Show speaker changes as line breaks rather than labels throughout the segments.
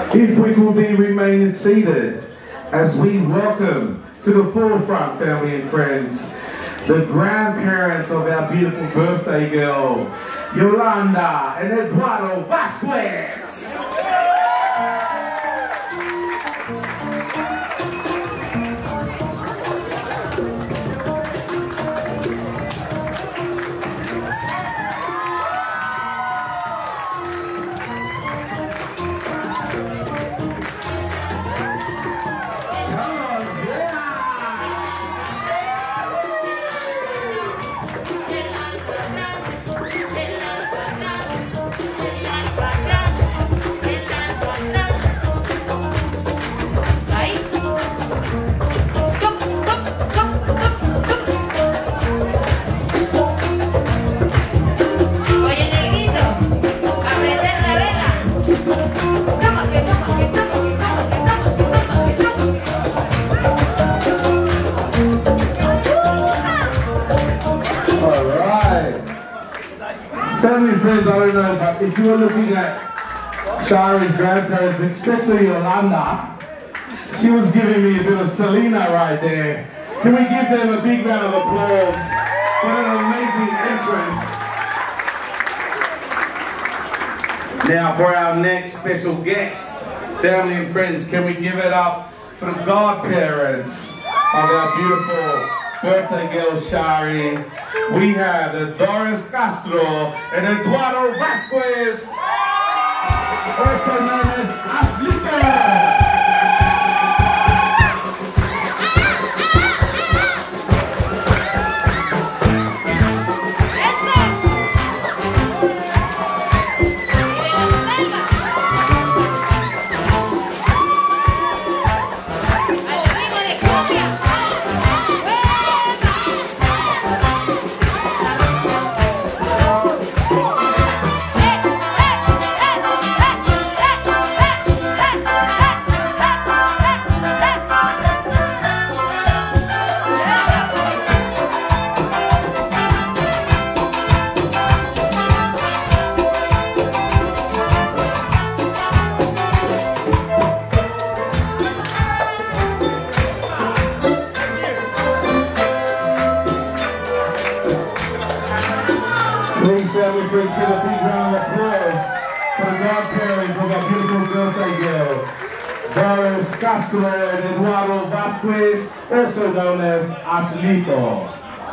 If we could be remaining seated as we welcome to the forefront, family and friends, the grandparents of our beautiful birthday girl, Yolanda and Eduardo Vasquez. Family and friends, I don't know, but if you were looking at Shari's grandparents, especially Yolanda, she was giving me a bit of Selena right there. Can we give them a big round of applause? What an amazing entrance. Now for our next special guest, family and friends, can we give it up for the godparents of our beautiful birthday girl Shari? We have the Doris Castro and Eduardo Vasquez, also known as Aslita. Family friends, give a big round of applause for the godparents of our beautiful birthday girl, Doris Castro and Eduardo Vasquez, also known as Aslito.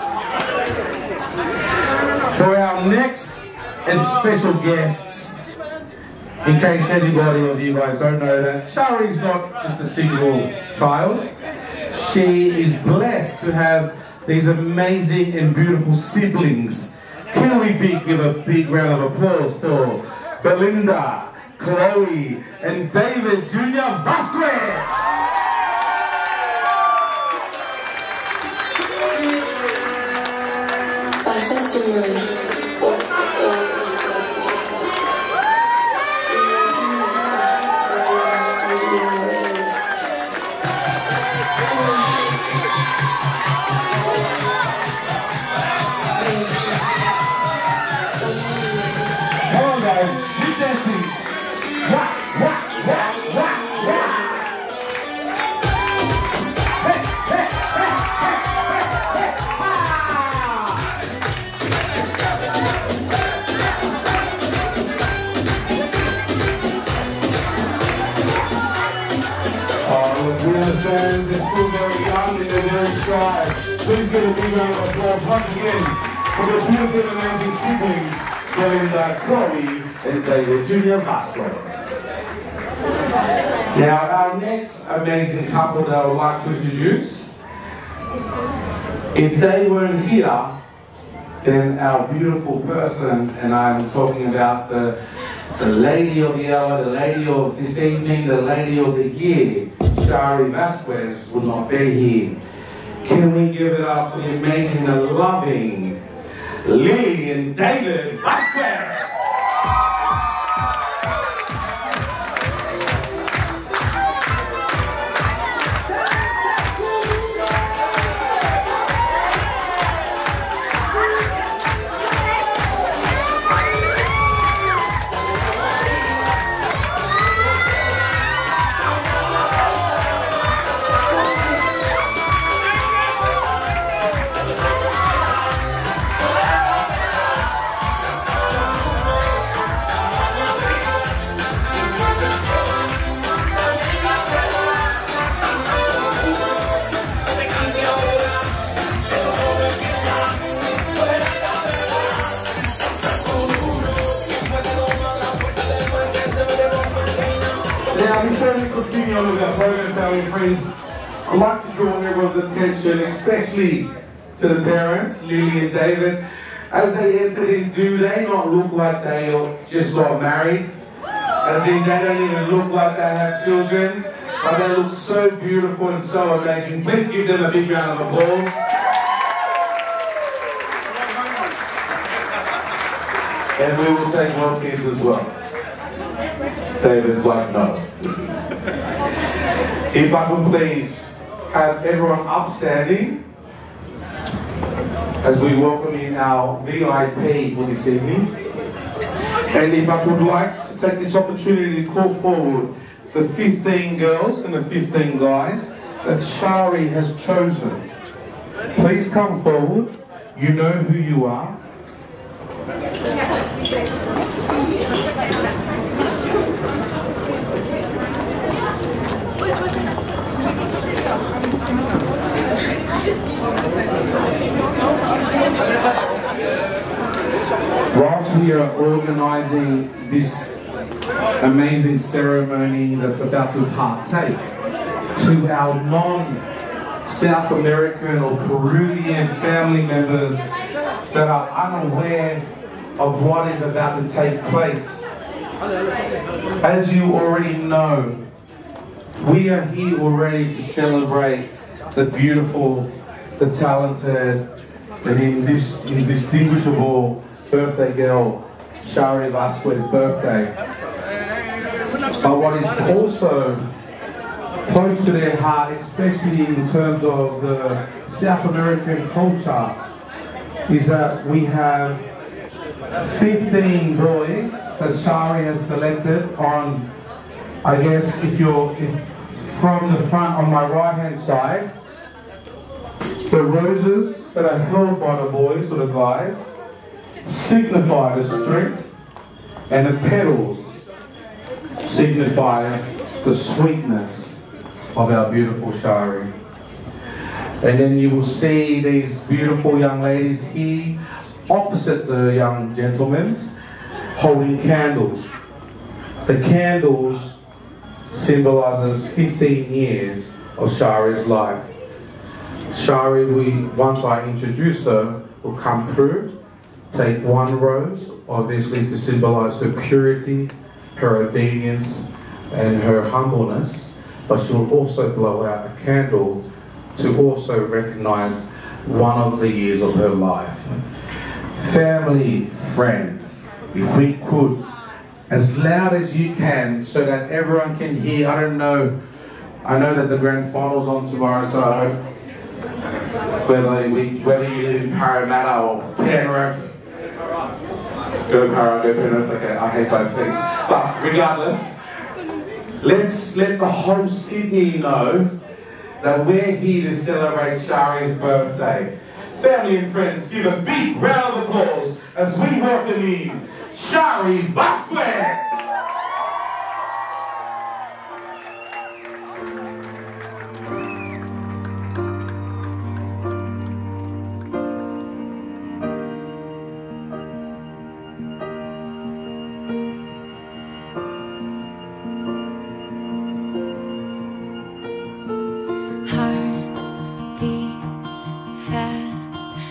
For our next and special guests, in case anybody of you guys don't know that, Shari's not just a single child. She is blessed to have these amazing and beautiful siblings. Can we give a big round of applause for Belinda, Chloe, and David Jr. Vasquez? We understand they're still very young and they're very shy. Please give a big round of applause once again for the beautiful and amazing siblings, Belinda, Chloe, and David Jr. Vasquez. Now, our next amazing couple that I would like to introduce, if they weren't here, then our beautiful person, and I'm talking about the lady of the hour, the lady of this evening, the lady of the year, Shari Vasquez, would not be here. Can we give it up for the amazing and loving Lily and David Vasquez? Now, before we continue on with our program, family and friends, I'd like to draw everyone's attention, especially to the parents, Lily and David. As they entered in, do they not look like they just got married? As in, they don't even look like they have children, but they look so beautiful and so amazing. Please give them a big round of applause. And we will take more kids as well. David's like, no. If I could please have everyone upstanding as we welcome in our VIP for this evening. And if I would like to take this opportunity to call forward the 15 girls and the 15 guys that Shari has chosen. Please come forward. You know who you are. Whilst we are organising this amazing ceremony that's about to partake to our non-South American or Peruvian family members that are unaware of what is about to take place, as you already know, we are here already to celebrate the beautiful, the talented, and indistinguishable birthday girl, Shari Vasquez's birthday. But what is also close to their heart, especially in terms of the South American culture, is that we have 15 boys that Shari has selected on, I guess if from the front on my right hand side, the roses that are held by the boys or the guys signify the strength, and the petals signify the sweetness of our beautiful Shari. And then you will see these beautiful young ladies here opposite the young gentlemen holding candles. The candles symbolizes 15 years of Shari's life. Shari, once I introduce her, will come through, take one rose, obviously to symbolize her purity, her obedience, and her humbleness, but she'll also blow out a candle to also recognize one of the years of her life. Family, friends, if we could, as loud as you can, so that everyone can hear. I don't know, I know that the grand final's on tomorrow, so I hope whether you live in Parramatta or Penrith, go Parramatta, go Penrith, okay, I hate both things. But regardless, let's let the whole Sydney know that we're here to celebrate Shari's birthday. Family and friends, give a big round of applause as we welcome in Shari Vasquez!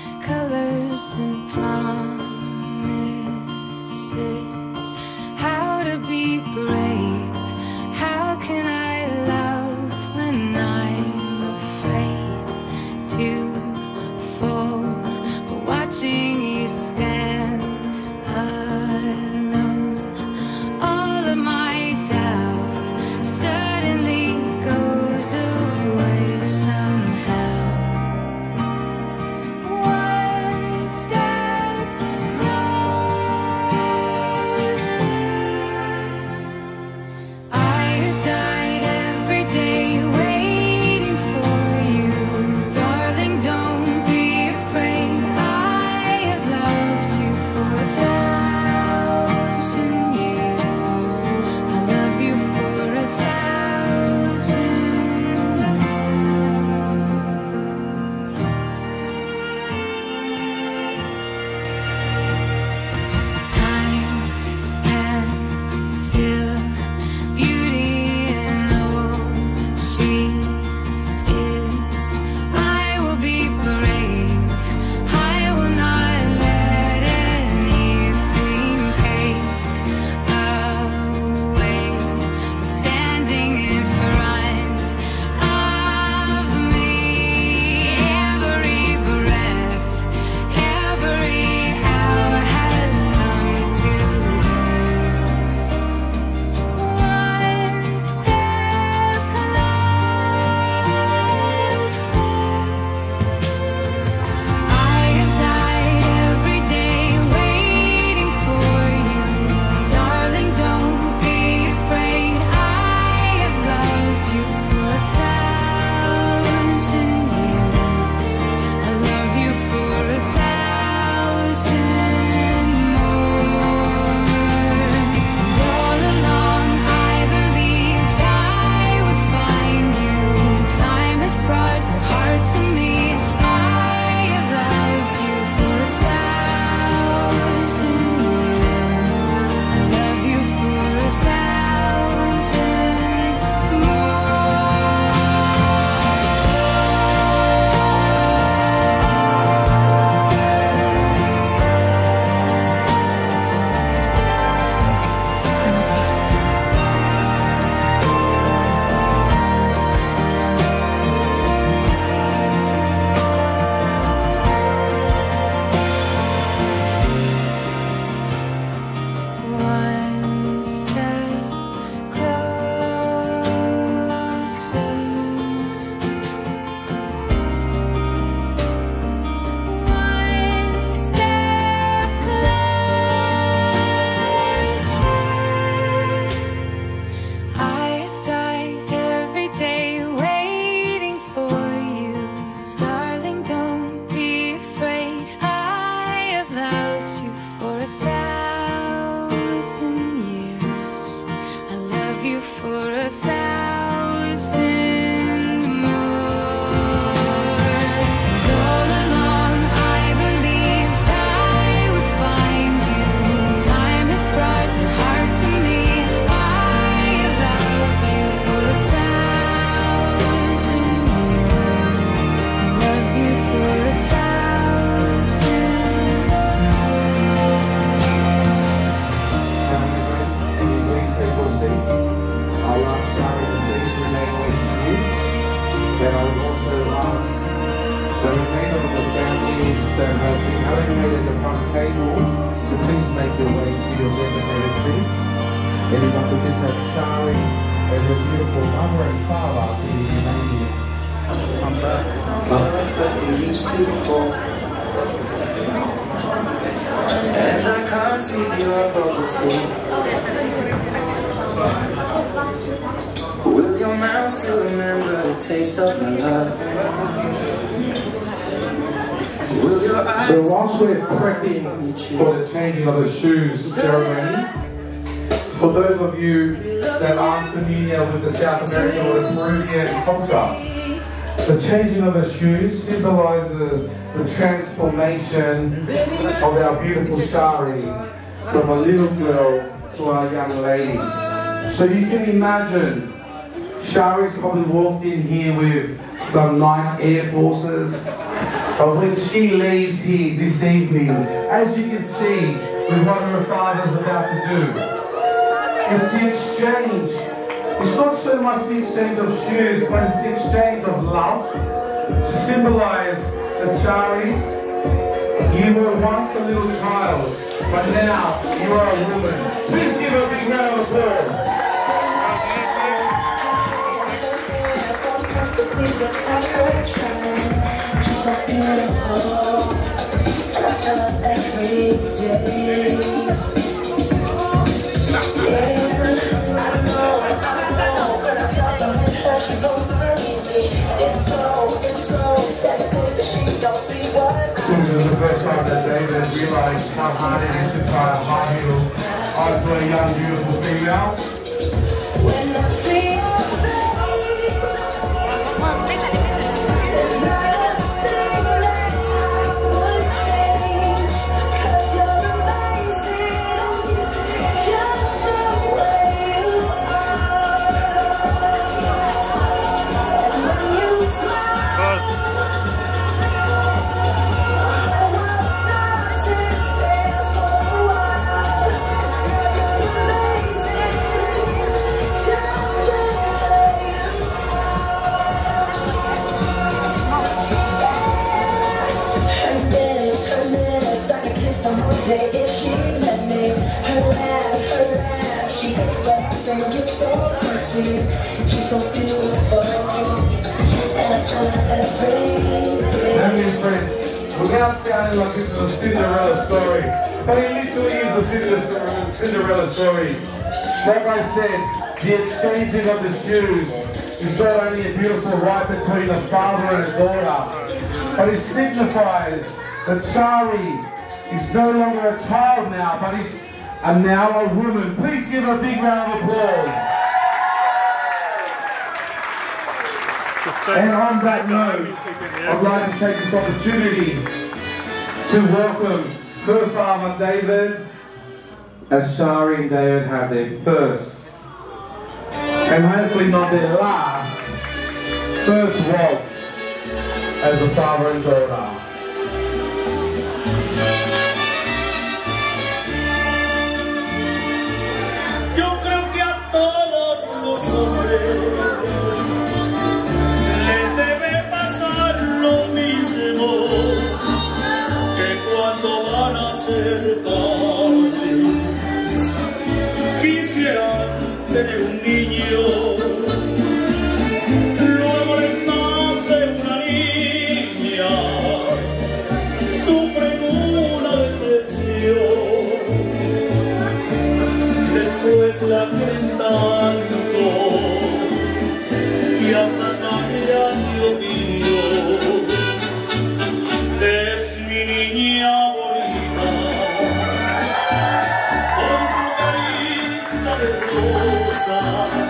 And promises, how you for 1,000 more. All along I believed I would find you. Time has brought your heart to me. I have loved you for 1,000 years. I love you for 1,000
I'll ask Shari to please remain where she is. Then I would also ask the remainder of the families that have been allocated the front table to please make your way to your designated seats. And if I could just have Shari and her beautiful mother and father please remain here. Come back.
But we used to fall. And I can't sweep you off of the floor. Will your mouth still remember the taste of my love? Will your eyes
so whilst we're prepping for the changing of the shoes ceremony, for those of you that aren't familiar with the South American or the Peruvian culture, the changing of the shoes symbolizes the transformation of our beautiful Shari from a little girl to our young lady. So you can imagine Shari's probably walked in here with some Nike Air Forces, but when she leaves here this evening, as you can see with what her father's about to do, it's the exchange. It's not so much the exchange of shoes, but it's the exchange of love to symbolize that Shari, you were once a little child, but now you are a woman. Please give her a big round of applause.
She's so beautiful, and I tell her every day. Yeah, I know, but I got the mission, she gon' believe me. It's so sad to think that she don't see what
This is the first time that David realized how hard it is to tie a high heel onto a young, beautiful female.
when I see your face. There's not a thing that I would change, 'cause you're amazing, just the way you are. And when you smile, the whole world stops and stares for a while. 'Cause girl, you're amazing, just the way you her lips, I could kiss them all day if she let me. Her laugh, she gets back and gets so sexy. She's so beautiful, and I tell her every day.
Family and friends, without sounding like this is a Cinderella story, but it literally is a Cinderella story. Like I said, the exchanging of the shoes is not only a beautiful rite between a father and a daughter, but it signifies that Shari is no longer a child now, but is now a woman. Please give her a big round of applause. And on that note, I'd like to take this opportunity to welcome her father David, as Shari and David have their first, and hopefully not their last, first waltz as a father and daughter.
Yo creo que a todos los hombres les debe pasar lo mismo, que cuando van a ser padres quisieran tener un niño. Luego les nace una niña, sufren una decepción. Después la quieren tanto y hasta cambian de opinión. Es mi niña bonita, con su carita de rosa.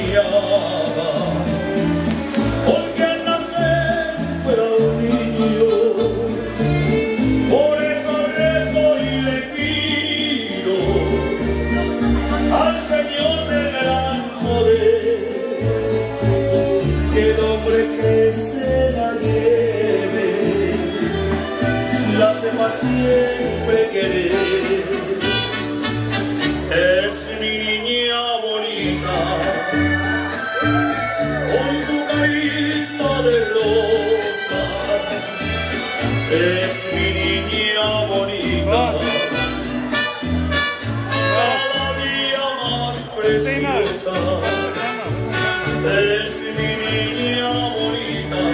soñaba, porque al nacer fuera un niño. Por eso rezo y le pido al Señor del gran poder que el hombre que se la lleve la sepa siempre querer. Es mi niña bonita, con tu carita de rosa. Es mi niña bonita, cada día más preciosa. Es mi niña bonita,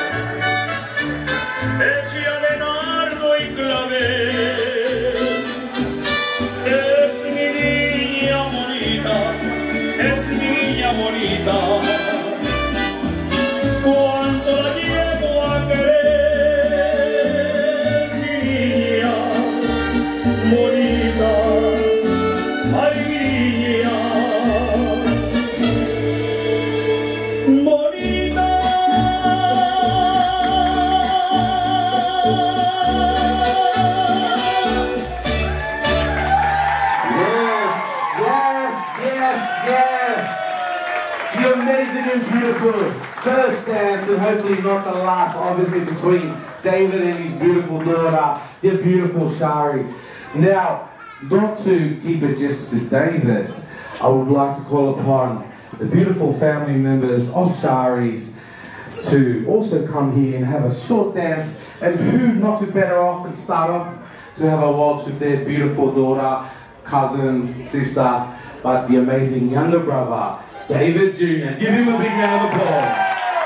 hecha de nardo y clavel. Es mi niña bonita, es mi niña bonita. Cuánto la llevo a querer, mi niña bonita. Ay, mi niña bonita.
Yes, yes, yes, yes. The amazing and beautiful first dance, and hopefully not the last, obviously, between David and his beautiful daughter, the beautiful Shari. Now, not to keep it just to David, I would like to call upon the beautiful family members of Shari's to also come here and have a short dance, and who not to better off and start off to have a waltz with their beautiful daughter, cousin, sister, but the amazing younger brother, David Jr. Give him a big round of applause.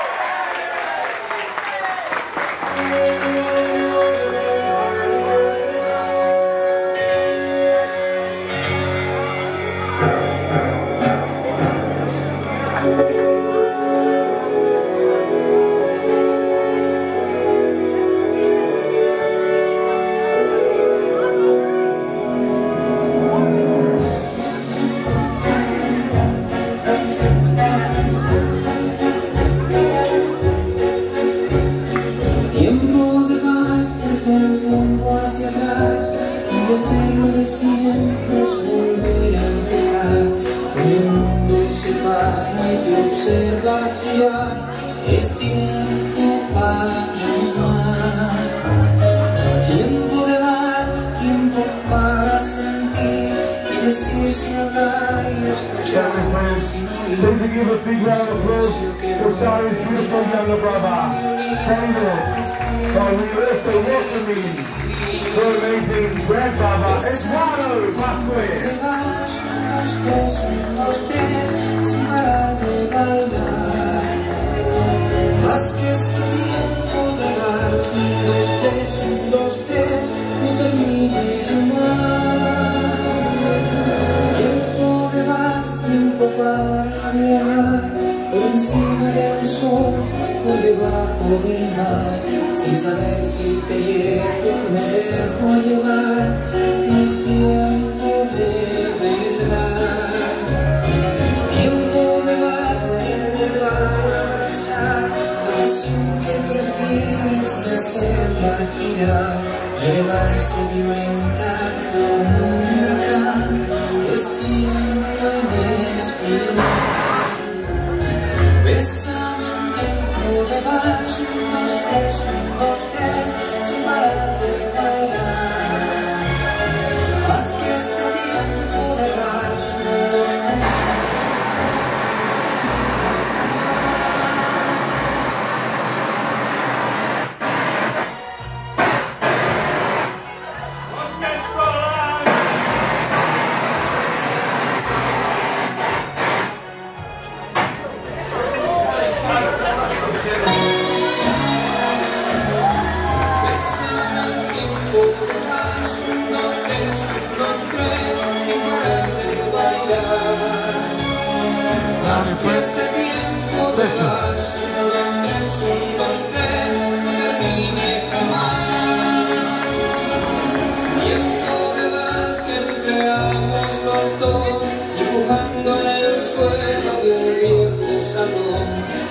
Tiempo de vals es el tiempo hacia atrás, de ser lo de siempre es volver a empezar. Cuando el mundo se para y te observa girar, es tiempo para amar. Tiempo de vals, tiempo para sentir y decir sin hablar y escuchar sin oír.
Please give a big round of applause for Shari's beautiful younger brother, David. But we also welcoming her amazing grandfather, Eduardo Vasquez.
Dos, tres, sin parar de bailar. Haz que este tiempo de vals, 1, 2, 3, no termine jamás. Tiempo de vals, tiempo para viajar, por encima del sol, por debajo del mar, sin saber si te llevo, me dejo llevar. No es tiempo de verdad. Tiempo de vals, tiempo para abrazar la pasión que prefieres y hacerla girar y elevarse violenta como un huracán. Es tiempo en esperar. Bésame en tiempo de vals, 1, 2, 3, sin parar de bailar. Haz que este tiempo de vals, 1, 2, 3.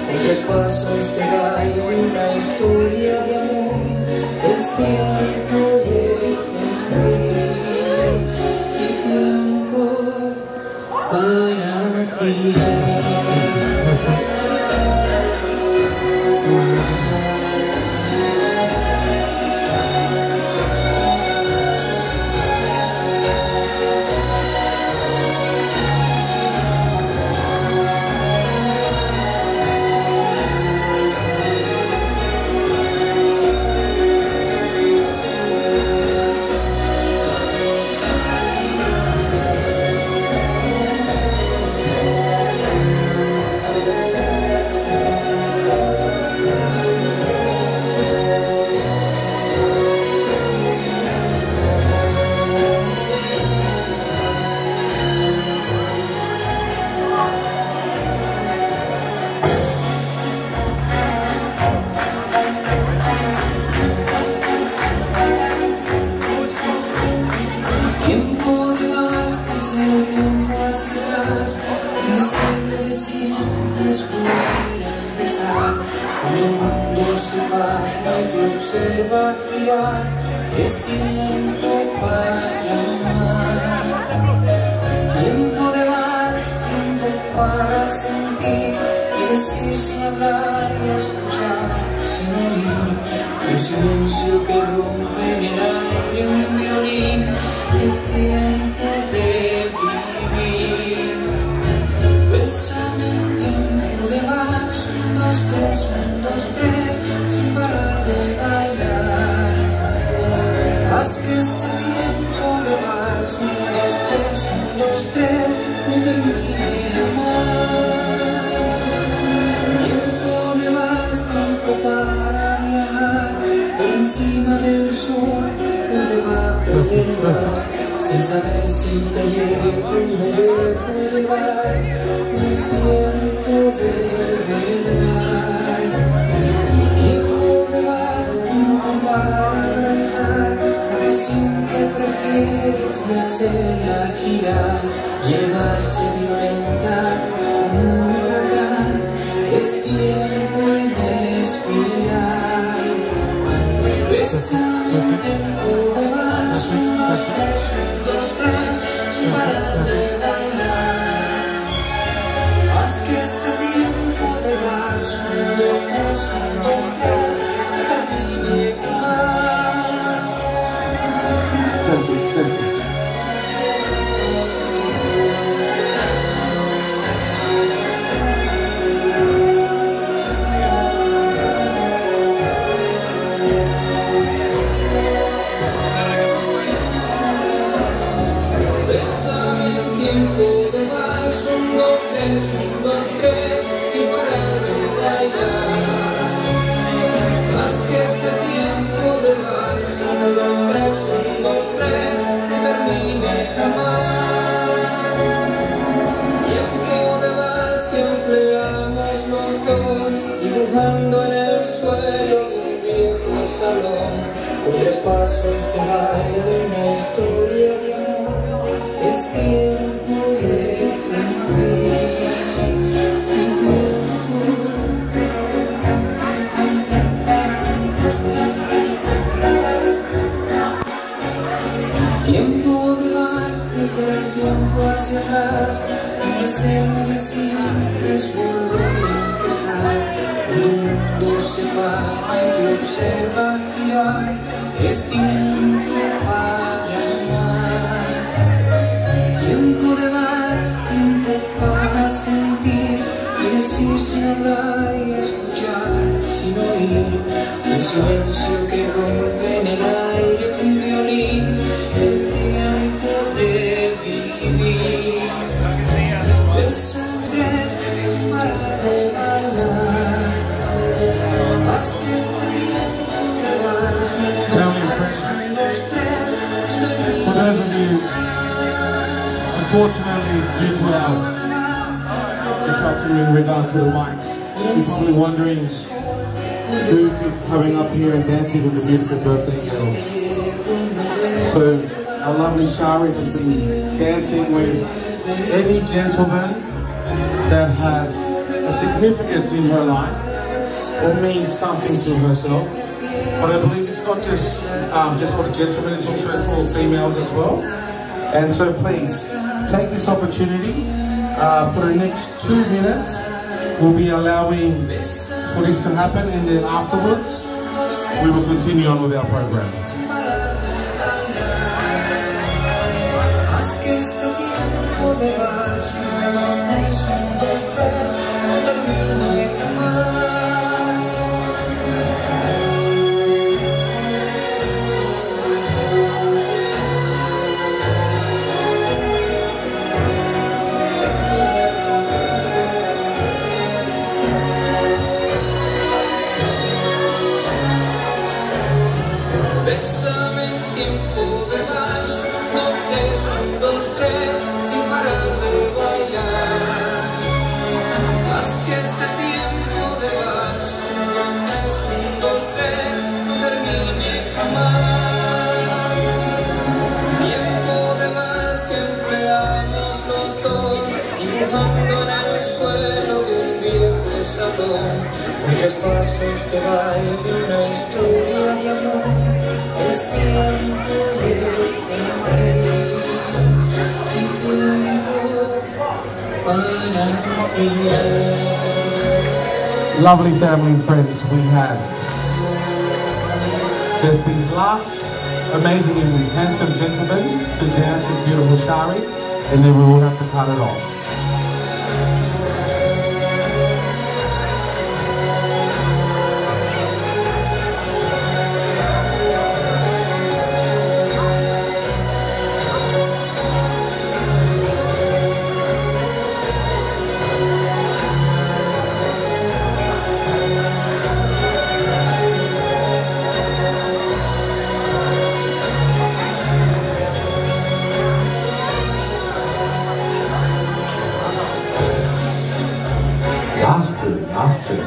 con 3 pasos de baile, una historia de amor. Es tiempo y es el fin, y tiempo para ti. Observa girar, es tiempo para amar. Tiempo de vals, tiempo para sentir y decir sin hablar y escuchar sin oír. Un silencio que rompe en el aire un violín, es tiempo de vivir. Bésame en tiempo de vals, 1, 2, 3, 1, 2, 3, sin parar de bailar. Haz que este tiempo de vals, 1, 2, 3, 1, 2, 3, no termine jamás. Tiempo de vals, tiempo para viajar, por encima del sol, por debajo del mar, sin saber si te llevo y me dejo llevar. No es tiempo de verdad. Tiempo de vals, tiempo para abrazar la pasión que prefieres y hacerla girar y elevarse violenta como un huracán. Es tiempo en espiral. Bésame en tiempo de vals, 1, 2, 3, 1, 2, 3, sin parar de bailar. Haz que este tiempo de vals, 1, 2, 3, 1, 2, 3, no termine jamás. Bésame en tiempo de vals, 1, 2, 3, 1, 2, 3, sin parar de bailar. Haz que este tiempo de vals, 1, 2, 3, 1, 2, 3, no termine jamás. Tiempo de vals que empleamos los dos, dibujando en el suelo de un viejo salón, con 3 pasos de baile, una historia de amor. Es tiempo y es el fin, y tiempo de vals es el tiempo hacia atrás, donde hacerlo de siempre es volver a empezar. Cuando el mundo se para y te observa girar, es tiempo para amar. Tiempo de vals, tiempo para sentir y decir sin hablar y escuchar sin oír. Un silencio que rompe en el aire un violín, es tiempo de vivir. Bésame 3, sin parar de bailar. Haz que este tiempo de vals, 1, 2, 3, no termine.
Unfortunately, due to our structure in regards to the mics, you're probably wondering who keeps coming up here and dancing with the Mr. Birthday Girl. So, our lovely Shari has been dancing with
any gentleman that has a
significance in her life or means something to herself. But I believe it's not just for the gentlemen, it's also for females as well. And so please, take this opportunity. For the next 2 minutes, we'll be allowing for this to happen, and then afterwards, we will continue on with our program.
Haz que este tiempo de vals, 1, 2, 3, 1, 2, 3, no termine jamás. Bésame en tiempo de vals, 1, 2, 3, 1, 2, 3, sin parar de bailar. Haz que este tiempo de vals, 1, 2, 3, 1, 2, 3, no termine jamás. Tiempo de vals que empleamos los dos, dibujando en el suelo de un viejo salón. Con 3 pasos de baile, una historia de amor. Es tiempo y es sonreír, y tiempo para ti.
Lovely family and friends, we have just these last amazing and handsome gentlemen to dance with beautiful Shari, and then we will have to cut it off. Last two.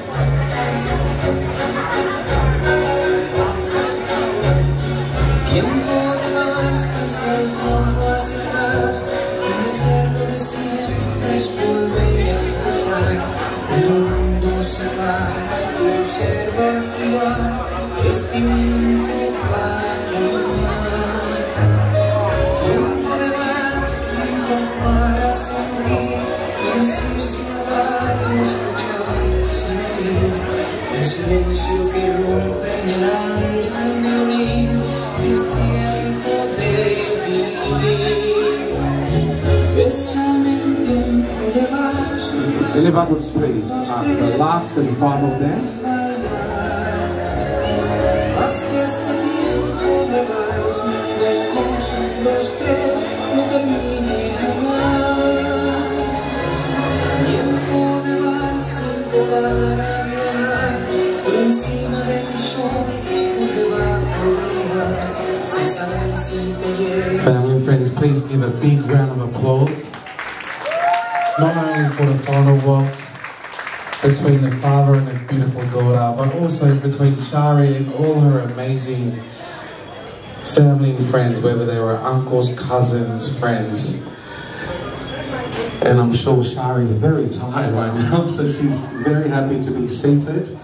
Tiempo de vals, pasa el tiempo hacia atrás, de ser lo de siempre es volver a empezar. El mundo se para y observa girar, es tiempo para amar. Tiempo de vals, tiempo para sentir, y decir sin hablar y escuchar sin oír. Un silencio que rompe en el aire un violín. Es tiempo de vivir. Bésame en tiempo de vals,
And if I could please, the last and final dance.
haz que este tiempo de vals, 1, 2, 3, 1, 2, 3, no termine jamás. Tiempo de vals, tiempo para viajar, por encima del sol, por debajo del mar, sin saber si te llega.
Family and friends, please give a big round of applause. Not only for the final waltz between the father and the beautiful daughter, but also between Shari and all her amazing family and friends, whether they were uncles, cousins, friends. And I'm sure Shari's very tired right now, so she's very happy to be seated.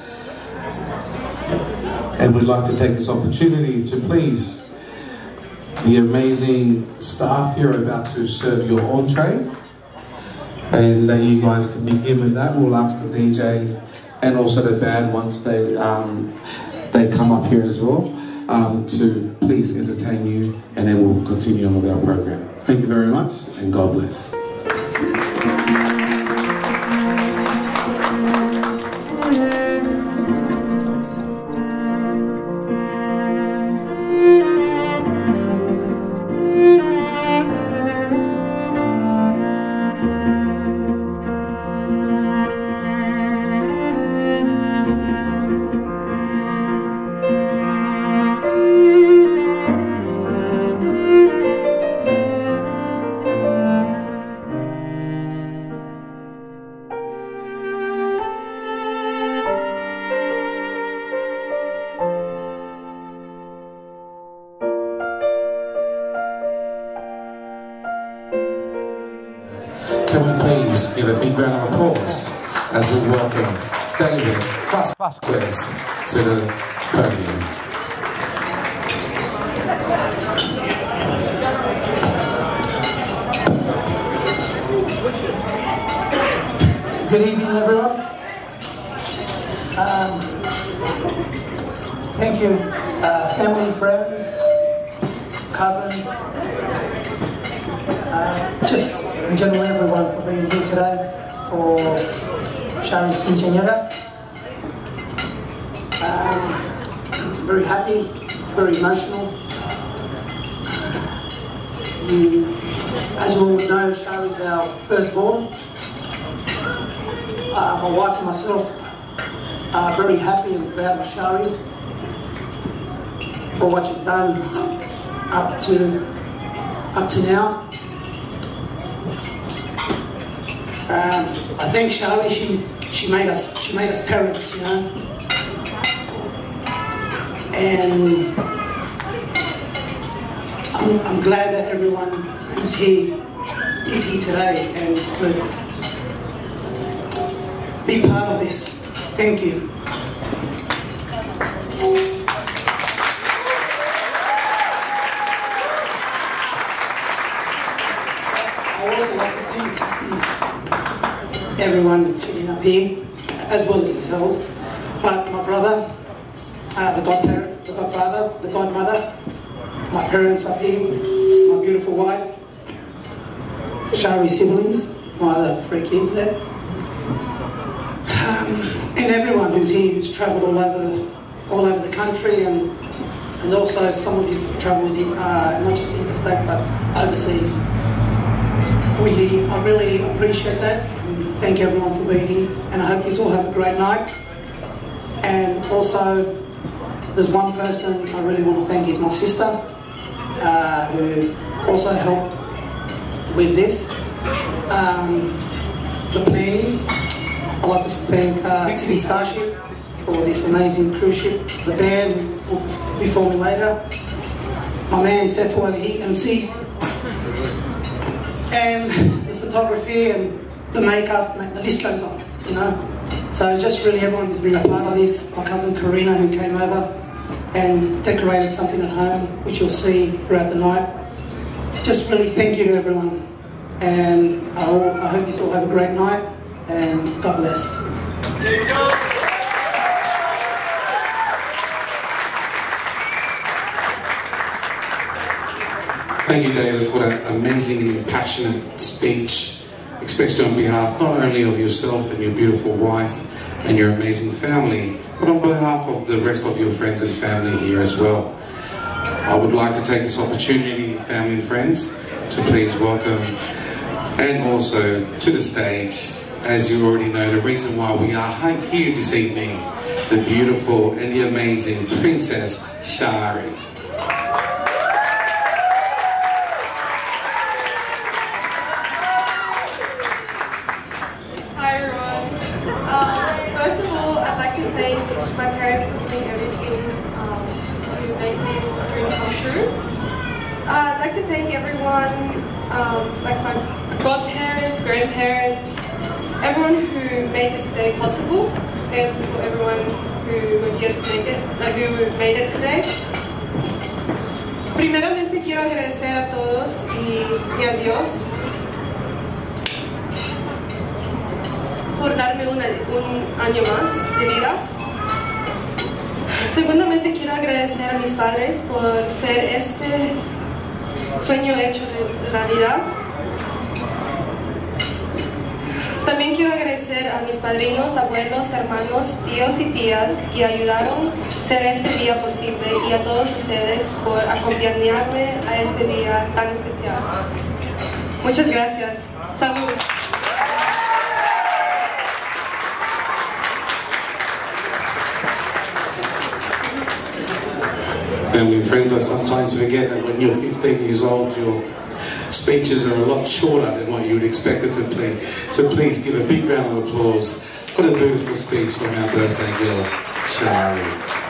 And we'd like to take this opportunity to please the amazing staff here are about to serve your entree. And you guys can begin with that. We'll ask the DJ and also the band once they come up here as well to please entertain you, and then we'll continue on with our program. Thank you very much, and God bless.
we welcome David Vasquez to the podium.
Good evening, everyone. Thank you, family, friends, cousins, just in general everyone for being here today for Shari's Quinceañera. Very happy, very emotional. As you all know, Shari's our firstborn. My wife and myself are very happy and proud of Shari for what she's done up to now. I think Shari, she made us parents, you know, and I'm glad that everyone who's here is here today and could be part of this. Thank you. I also like to thank everyone sitting up here, as well as yourselves, but my brother, the godparent, the godfather, the godmother, my parents up here, my beautiful wife, Shari's siblings, my other 3 kids there. And everyone who's here, who's travelled all over the country, and also some of you have travelled not just interstate but overseas. I really appreciate that. Thank everyone for being here, and I hope you all have a great night. And also, there's one person I really want to thank, is my sister, who also helped with this, the planning. I'd like to thank City Starship for this amazing cruise ship, the band who will be forming later, my man Seth over here, MC, and the photography and the makeup, the list goes on, you know. So just really everyone who's been a part of this, my cousin Karina who came over and decorated something at home, which you'll see throughout the night. Just really thank you to everyone, and I hope you all have a great night. And God bless.
Thank you, David, for that amazing and passionate speech, especially on behalf not only of yourself and your beautiful wife and your amazing family, but on behalf of the rest of your friends and family here as well. I would like to take this opportunity, family and friends, to please welcome, and also to the stage, as you already know, the reason why we are here this evening, the beautiful and the amazing Princess Shari.
Hi everyone. First of all, I'd like to thank my parents for doing everything to make this dream come true. I'd like to thank everyone, like my godparents, grandparents, everyone who made this day possible, and for everyone who was here to make it, who made it today. Primeramente quiero agradecer a todos y a Dios por darme un año más de vida. Segundamente quiero agradecer a mis padres por ser este sueño hecho realidad. También quiero agradecer a mis padrinos, abuelos, hermanos, tíos y tías que ayudaron a hacer este día posible, y a todos ustedes por acompañarme a este día tan especial. Muchas gracias. Salud.
Family and friends, I sometimes forget that when you're 15 years old, your speeches are a lot shorter than what you would expect it to be. So please give a big round of applause for the beautiful speech from our birthday girl, Shari.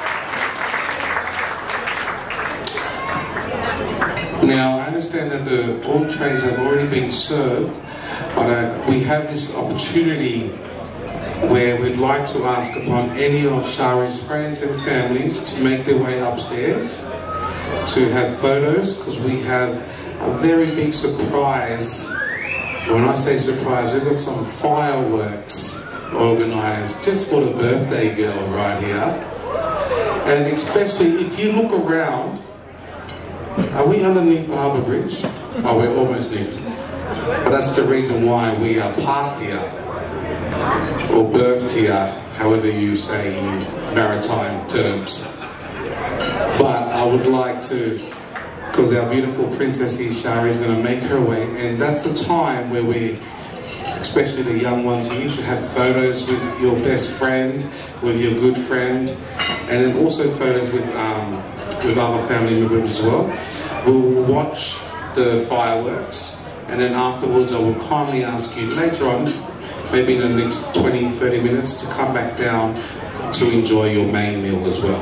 Now, I understand that the entrees have already been served, but we have this opportunity
where we'd like to ask upon any of Shari's friends and families to make their way upstairs to have photos, because we have a very big surprise. When I say surprise, we've got some fireworks organised just for the birthday girl right here. And especially if you look around, are we underneath the harbour bridge? Oh, we're almost near. But that's the reason why we are parked here, or birthed here, however you say in maritime terms. But I would like to, because our beautiful princess here, Shari, is going to make her way, and that's the time where we, especially the young ones here, to have photos with your best friend, with your good friend, and then also photos with other family members as well. We'll watch the fireworks, and then afterwards I will kindly ask you later on, maybe in the next 20-30 minutes, to come back down to enjoy your main meal as well.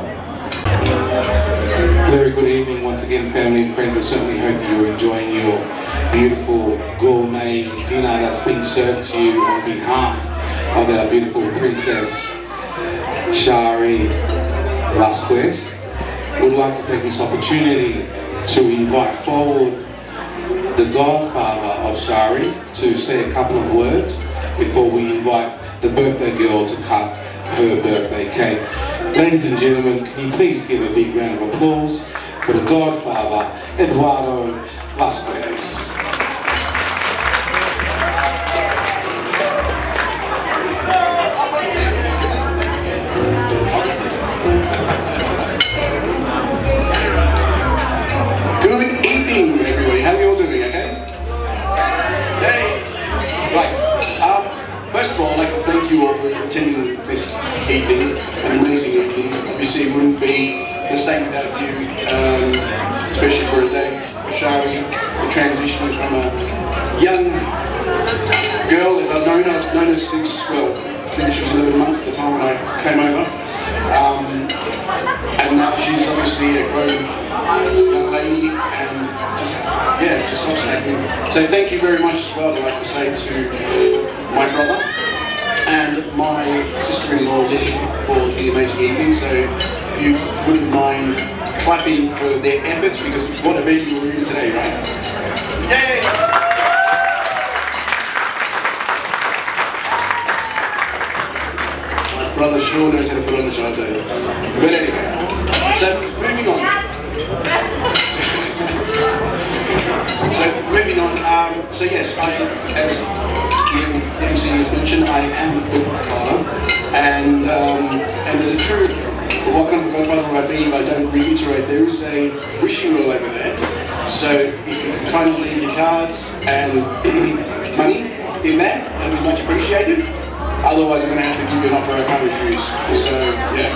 Very good evening once again, family and friends. I certainly hope you're enjoying your beautiful gourmet dinner that's been served to you on behalf of our beautiful princess Shari Vasquez. We'd like to take this opportunity to invite forward the godfather of Shari to say a couple of words before we invite the birthday girl to cut her birthday cake. Ladies and gentlemen, can you please give a big round of applause for the godfather, Eduardo Vasquez.
Good evening, everybody. How are you all doing? Okay? Hey. Right. First of all, I'd like to thank you all for attending this evening, an amazing evening. Obviously, it wouldn't be the same without you, especially for a day. Shari, the transition from a young girl, as I've known her since, well, I think she was 11 months at the time when I came over. And now she's obviously a grown young lady, and just fascinating. So thank you very much as well, I'd like to say to my brother and my sister-in-law Lily for the amazing evening. So if you wouldn't mind clapping for their efforts, because what a venue we're in today, right? Yay! My brother sure knows how to put on the show, I tell you. But anyway, so moving on. So yes, as the MC has mentioned, I am the godfather, and as a true, what kind of godfather would I be if I don't reiterate? There is a wishing well over there, so if you can kindly leave your cards and money in there, that would be much appreciated. Otherwise, I'm going to have to give you an offer I can't refuse. So yeah.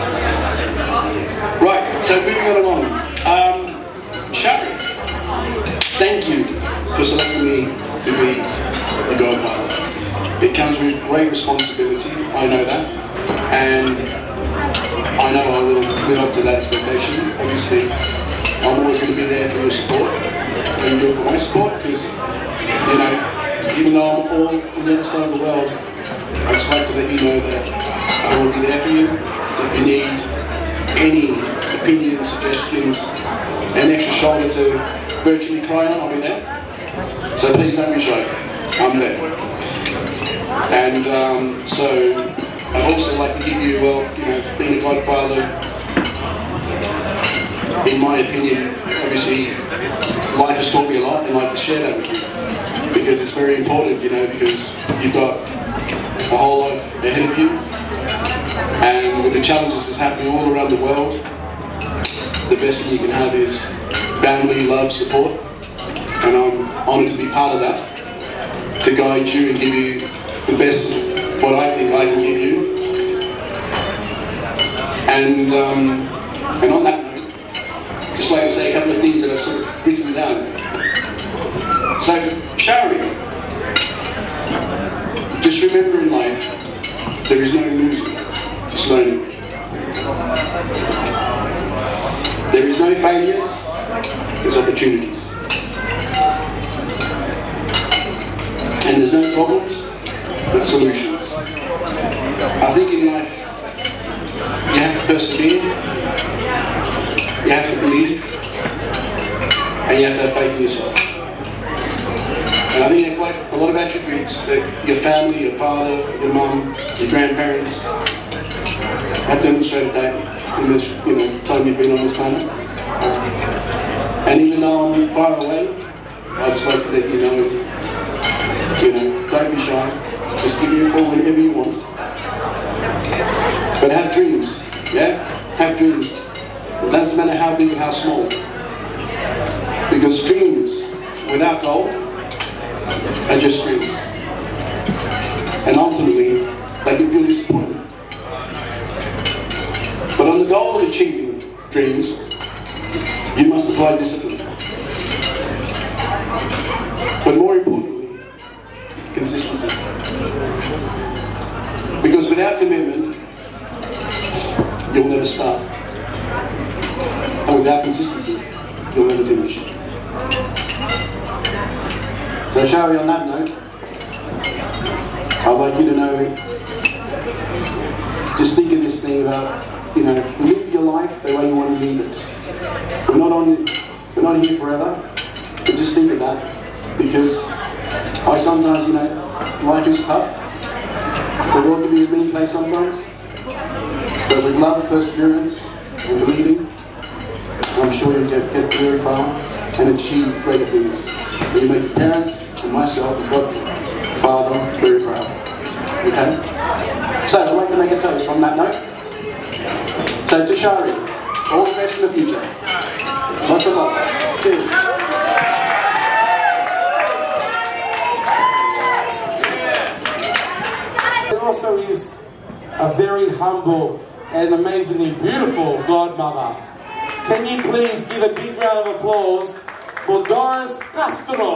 Right. So moving on along. Shari, thank you for selecting me to be the godfather. It comes with great responsibility, I know that, and I know I will live up to that expectation. Obviously, I'm always going to be there for your support, and do it for my support, because, you know, even though I'm all on the other side of the world, I just like to let you know that I will be there for you. If you need any opinions, suggestions, an extra shoulder to virtually cry on, I'll be there. So please don't be shy, I'm there. And so I'd also like to give you, well, you know, being a godfather, in my opinion, obviously life has taught me a lot, and I'd like to share that with you, because it's very important, you know, because you've got a whole lot ahead of you, and with the challenges that's happening all around the world, the best thing you can have is family, love, support, and I'm honoured to be part of that, to guide you and give you the best what I think I can give you. And on that note, just like to say a couple of things that I've sort of written down. So, Shari, just remember in life, there is no losing, just learning. There is no failure, there's opportunities. And there's no problems, but solutions. I think in life, you have to persevere, you have to believe, and you have to have faith in yourself. And I think there are quite a lot of attributes that your family, your father, your mum, your grandparents have demonstrated that in this, time you've been on this planet. And even though I'm far away, I'd just like to let you know, don't be shy. Just give me a call whenever you want. But have dreams, yeah? Have dreams. It doesn't matter how big or how small. Because dreams without goal are just dreams. And ultimately, they can feel disappointed. But on the goal of achieving dreams, you must apply discipline. But more importantly, consistency. Because without commitment, you'll never start. And without consistency, you'll never finish. So Shari, on that note, I'd like you to know, just think of this thing about, live your life the way you want to live it. We're not here forever, but just think of that, because I sometimes, life is tough. The world can be a mean place sometimes, but with love, perseverance, and believing, I'm sure you'll get very far and achieve greater things. You make your parents and myself and God, Father, very proud. Okay? So I'd like to make a toast on that note. So to Shari, all the best in the future. Lots of love. Cheers.
There also is a very humble and amazingly beautiful godmother. Can you please give a big round of applause for Doris Castro?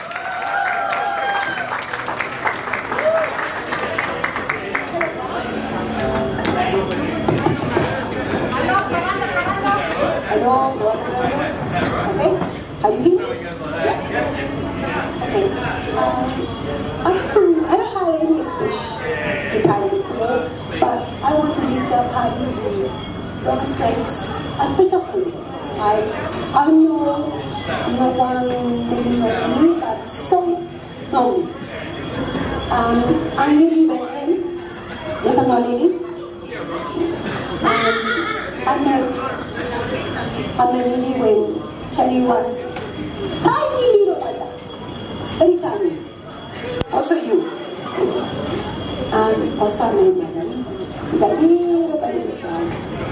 Hello, brother. Okay? Are you here? Yeah. Okay. I don't have any speech prepared before, but I want to leave the party in Doris' place, especially. I know no one maybe know me, but some know me. I'm Lily's best friend. Yes, I'm not Lily. I met Lily when Shari was tiny little like that. Very tiny. Also you. And also I met Natalie with a little baby son.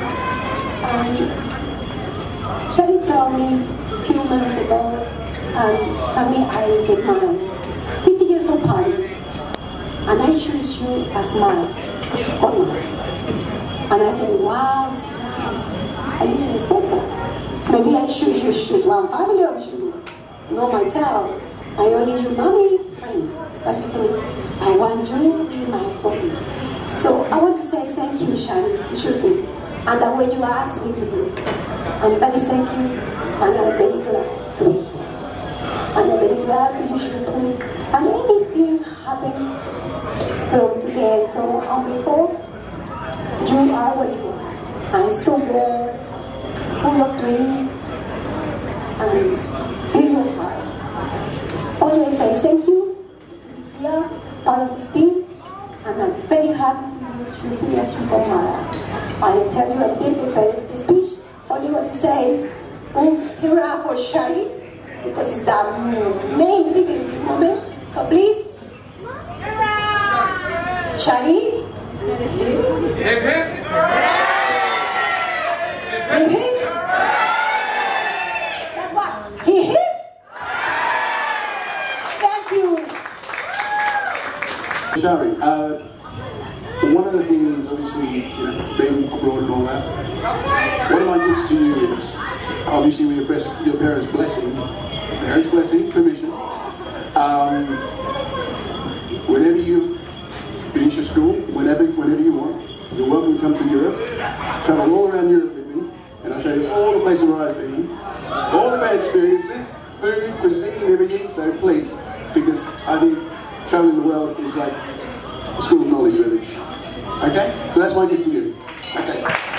Shari told me a few months ago, tell me I get my 50 years old party. And I choose you as my godmother. And I said, wow, it's nice. I didn't expect that. Maybe I should choose one family of you. Not myself. I only your mommy friend. But she said, I want you to be my friend. So I want to say thank you, Shari. You choose me. And the way you asked me to do. I'm very thank you. And I'm very glad to be here. And I'm very glad you choose me. And anything happened from today, from before, you are what you are. I'm stronger, full of dreams, and beautiful heart. Always I thank you to be here, part of this team, and I'm very happy you choose me as your godmother. I tell you I didn't prepare this speech, only want to say, hurrah for Shari, because it's the main thing in this moment. So please, Shari. Hip hip. Hip hip. That's what. Hip hip. Thank you.
Shari, one of the things, obviously, being abroad and all that, one of my gifts to you is, obviously, we request your parents' blessing, permission. Whenever you finish your school, whenever you want, you're welcome to come to Europe. Travel all around Europe with me, and I'll show you all the places where I've been, all the bad experiences, food, cuisine, everything. So please, because I think traveling the world is like a school of knowledge, really.
Okay? So that's my gift to you. Okay.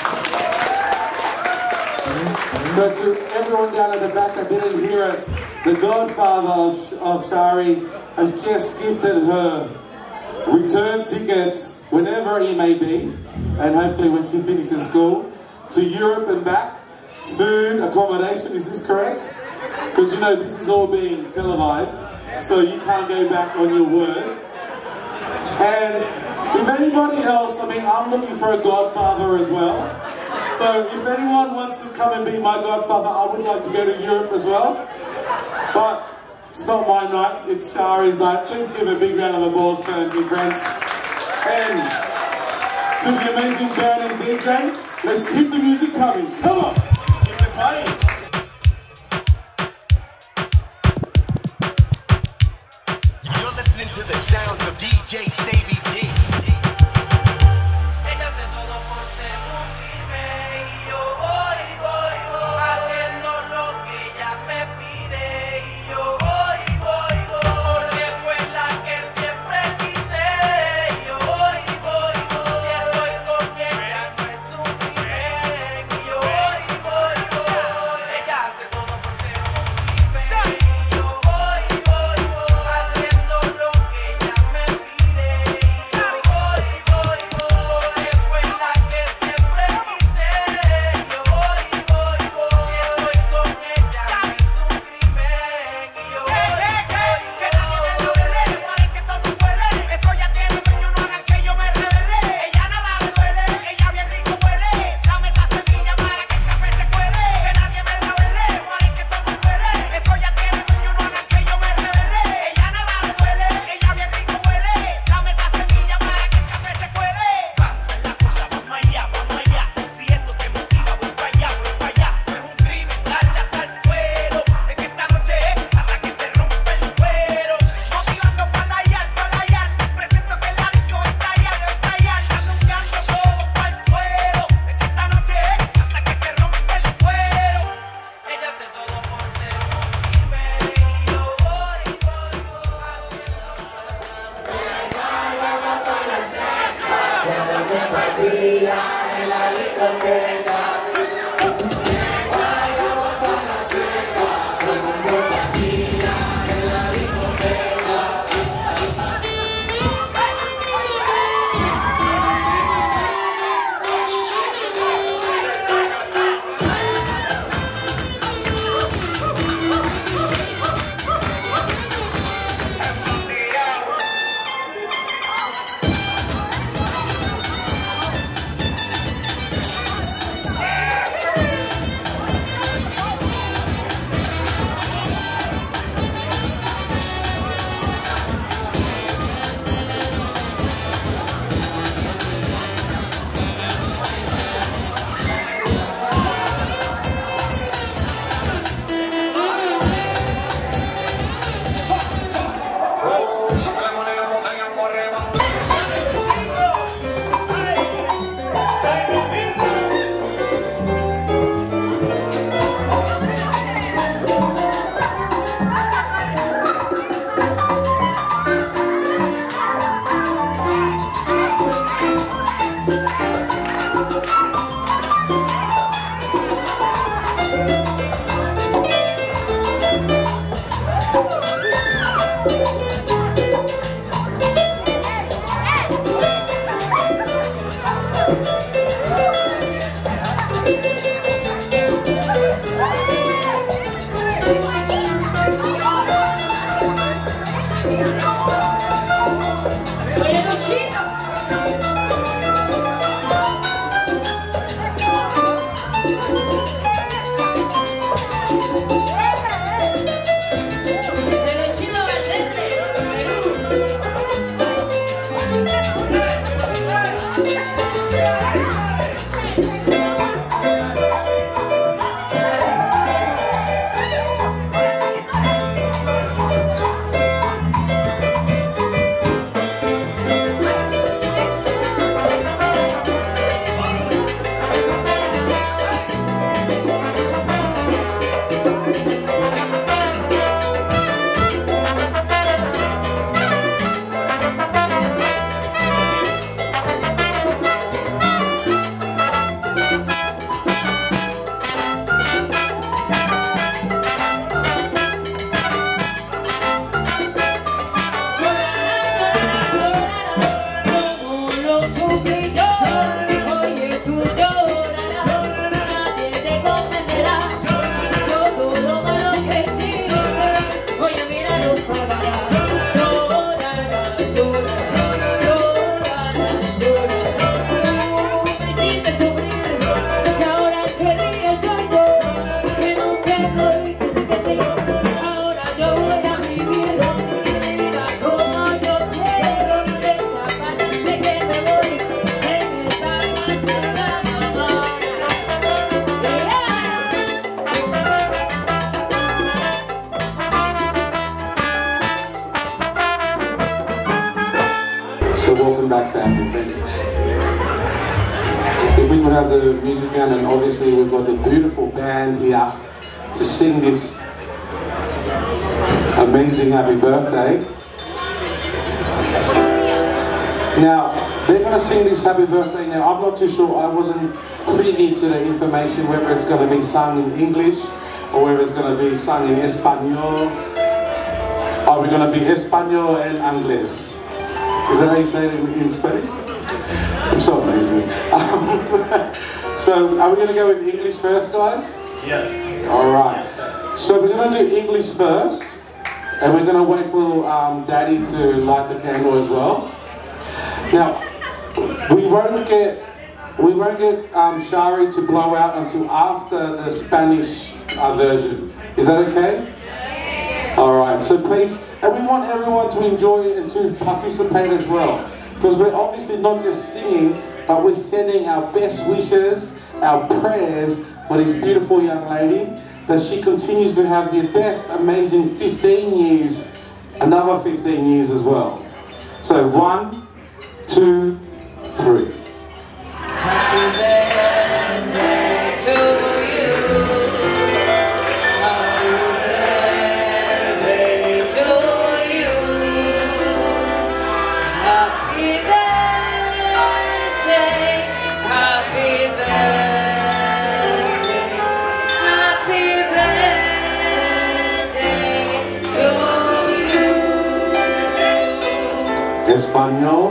So to everyone down at the back that didn't hear it, the godfather of Shari has just gifted her return tickets, whenever he may be, and hopefully when she finishes school, to Europe and back. Food, accommodation, is this correct? Because you know this is all being televised, so you can't go back on your word. And if anybody else, I mean, I'm looking for a godfather as well. So if anyone wants to come and be my godfather, I would like to go to Europe as well. But it's not my night, it's Shari's night. Please give a big round of applause for me, friends. And to the amazing band and DJ, let's keep the music coming. Come on! Keep it playing.
You're listening to the sounds of DJ Sadie D.
Ella hace todo por seducirme y yo voy, haciendo lo que ella me pide y yo voy, porque fue la que siempre quise y yo voy, si estoy con ella no es un crimen y yo voy, ella hace todo por seducirme y yo voy, haciendo lo que ella me pide y yo voy, porque fue la que siempre quise y yo voy, si estoy con ella no es un crimen y yo voy,
Que nadie me lo duele, para que todo huele. Eso ya tiene dueño, no hagan que yo me revele. Ella nada le duele, ella bien rico huele. Dame esa semilla para que el café se cuele. Que nadie me la duele, para que todo huele. Eso ya tiene dueño, no hagan que yo me revele. Ella nada le duele, ella bien rico huele. Dame esa semilla para que el café se cuele. Vamos a la cosa, vamos allá, vamos allá. Si esto te motiva, voy para allá, voy para allá. No es un crimen, dale hasta el suelo. Es que esta noche es hasta que se rompe el cuero. Motivando para allá. Presento que la disco está allá, saludando todo para el suelo. Es que esta noche es hasta que se rompe el cuero.
ella hace todo por seducirme y yo voy,
So welcome back, family, friends. If we could have the music down, and obviously we've got the beautiful band here to sing this amazing happy birthday. Now, they're going to sing this happy birthday now. I'm not too sure, I wasn't privy to the information whether it's going to be sung in English or whether it's going to be sung in Espanol. Are we going to be Espanol and Anglés? Is that how you say it in Spanish? I'm so amazing. So, are we going to go with English first, guys?
Yes.
Alright. So, we're going to do English first, and we're going to wait for Daddy to light the candle as well. Now, we won't get Shari to blow out until after the Spanish version. Is that okay? Alright, so please, and we want everyone to enjoy it and to participate as well. Because we're obviously not just singing, but we're sending our best wishes, our prayers for this beautiful young lady, that she continues to have the best, amazing 15 years, another 15 years as well. So 1, 2, 3.
Happy birthday to you. Happy birthday to you. Happy birthday, happy birthday, happy birthday to you.
Español.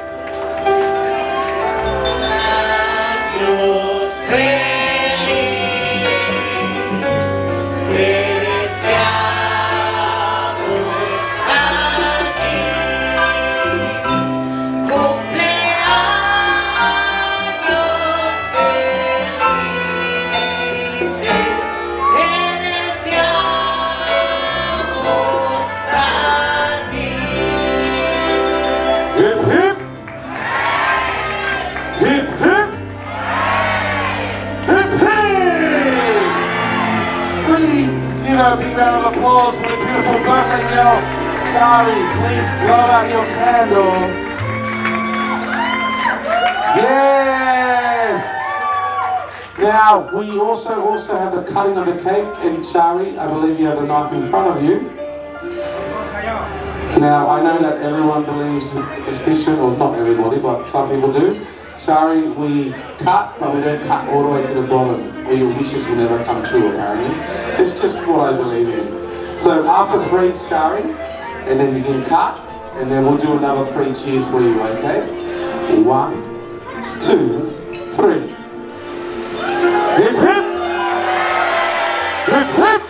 A big round of applause for the beautiful birthday girl, Shari. Please blow out your candle. Yes! Now, we also have the cutting of the cake, and Shari, I believe you have the knife in front of you. Now, I know that everyone believes superstition, or not everybody, but some people do. Shari, we cut, but we don't cut all the way to the bottom, or your wishes will never come true, apparently. It's just what I believe in. So after 3, Shari, and then you can cut, and then we'll do another 3 cheers for you, okay? 1, 2, 3. Hip hip! Hip hip!